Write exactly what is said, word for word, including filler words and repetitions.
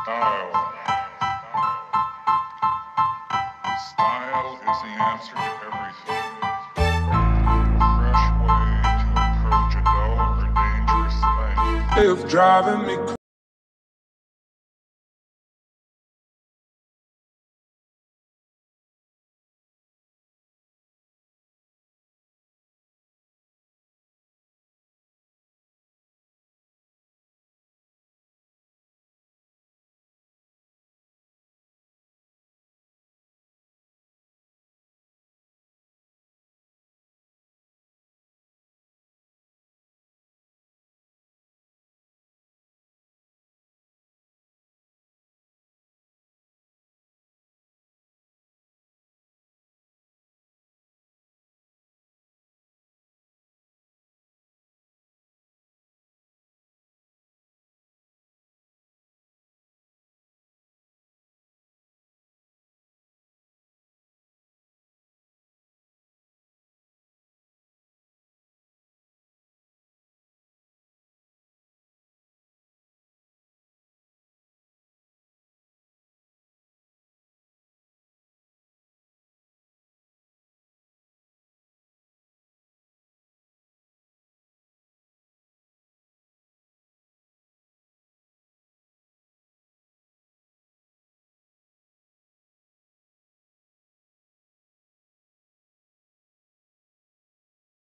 Style. Style is the answer to everything. A fresh way to approach a dull or dangerous thing. If driving me